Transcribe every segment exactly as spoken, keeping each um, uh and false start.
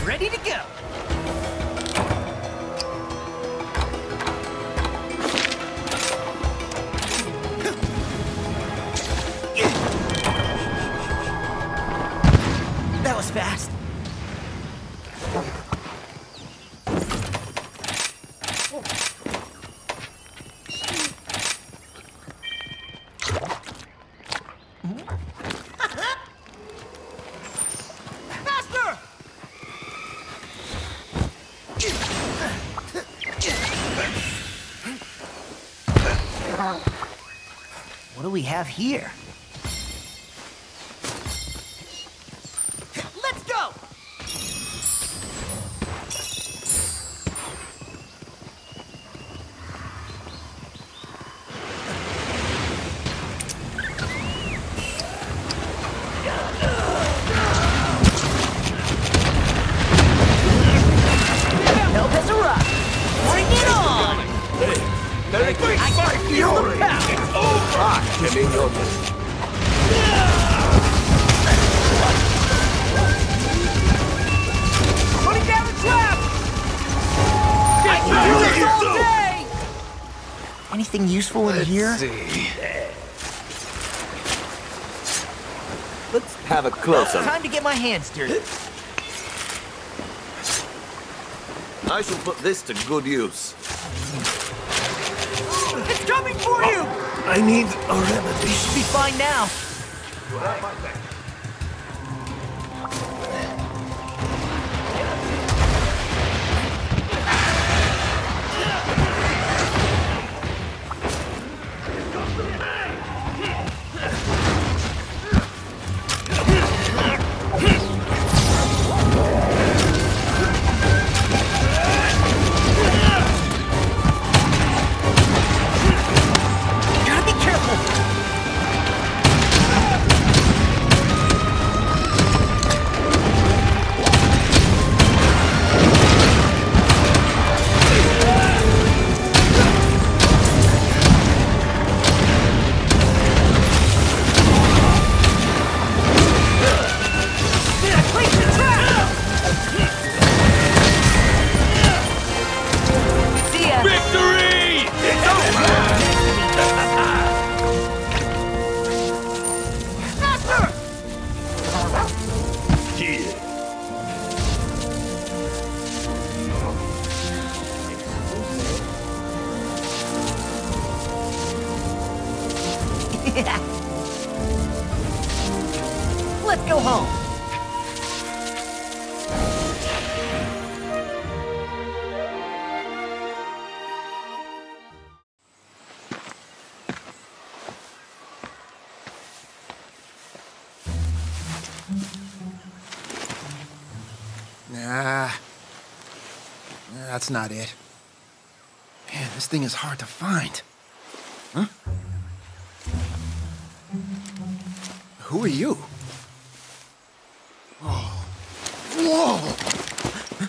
Ready to go. That was fast. Faster! What do we have here? Let's go! Help has arrived! Bring it on! Hey, I can feel the power! ah, Putting down the trap! I can do this all day! Anything useful in here? see. Let's have a close-up. Time to get my hands dirty. I shall put this to good use. It's coming for you! I need a remedy. You should be fine now. Gotta be careful! Place the trap! See ya! Victory! It's over! Faster! Here. Let's go home. Nah. That's not it. Man, this thing is hard to find. Huh? Who are you? Oh. Whoa!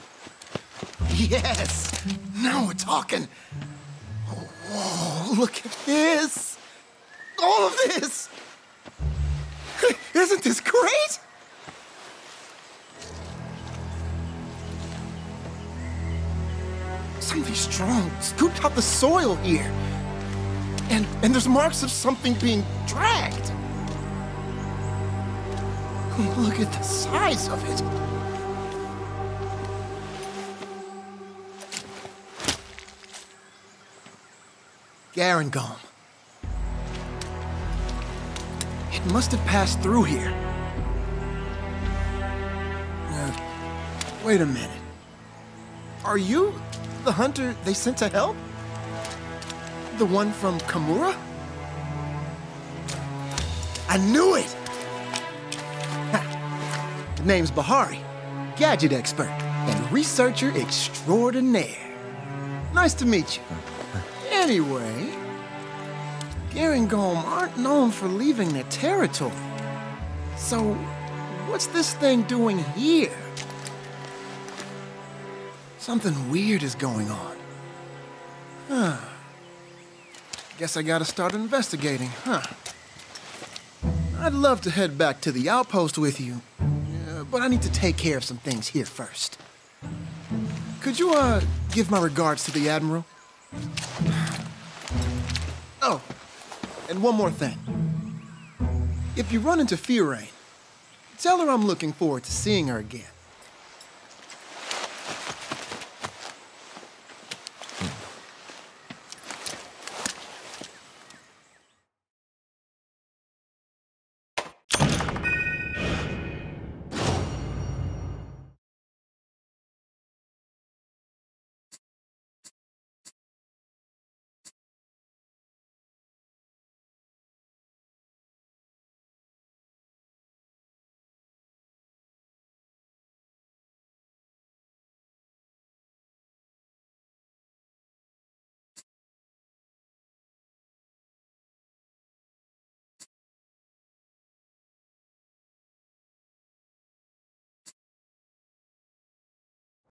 Yes! Now we're talking. Whoa, look at this! All of this! Isn't this great? Something strong scooped out the soil here. And and there's marks of something being dragged. Look at the size of it. Garangolm. It must have passed through here. Uh, wait a minute. Are you the hunter they sent to help? The one from Kamura? I knew it! Ha. The name's Bahari, gadget expert and researcher extraordinaire. Nice to meet you. Anyway, Garangolm aren't known for leaving their territory. So, what's this thing doing here? Something weird is going on. Huh. Guess I gotta start investigating, huh? I'd love to head back to the outpost with you, uh, but I need to take care of some things here first. Could you, uh, give my regards to the Admiral? Oh, and one more thing. If you run into Fiorine, tell her I'm looking forward to seeing her again.